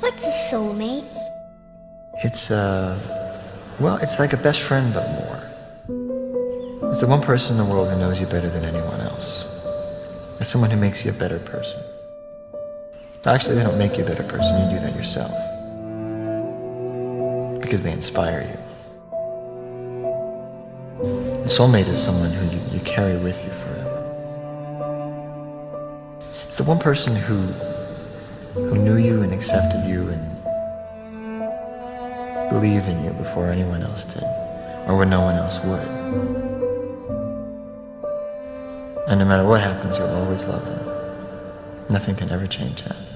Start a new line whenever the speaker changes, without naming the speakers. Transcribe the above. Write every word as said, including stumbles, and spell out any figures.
What's a soulmate?
It's, uh, well, it's like a best friend, but more. It's the one person in the world who knows you better than anyone else. It's someone who makes you a better person. Actually, they don't make you a better person, you do that yourself. Because they inspire you. The soulmate is someone who you, you carry with you forever. It's the one person who, who knew you and accepted you and believed in you before anyone else did, or when no one else would. And no matter what happens, you'll always love them. Nothing can ever change that.